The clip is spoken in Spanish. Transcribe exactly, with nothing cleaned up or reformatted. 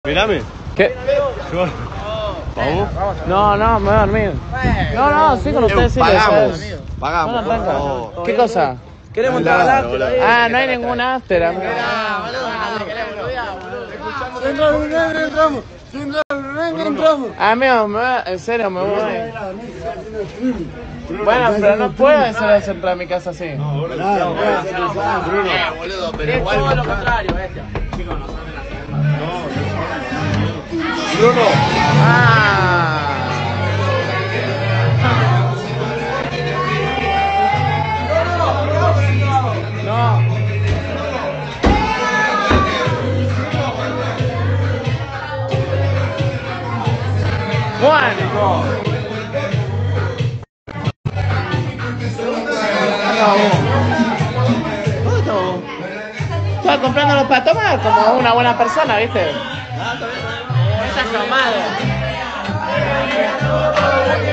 Mirame. ¿Qué? ¿Vamos? No, no, me voy a dormir. No, no, sí, con ustedes sí. Pagamos. les- Pagamos. No, no, tranca. No. ¿Qué cosa? Queremos entrar al after. Ah, no hay ningún after, amigo. Amigo, me voy, en serio, me voy. Bueno, pero no puedo hacer entrar a mi casa así. Bruno. Pero es todo lo contrario, bestia. Bruno. Ah. No. Juan. Estaba comprándolos para tomar como una buena persona, ¿viste? Esa es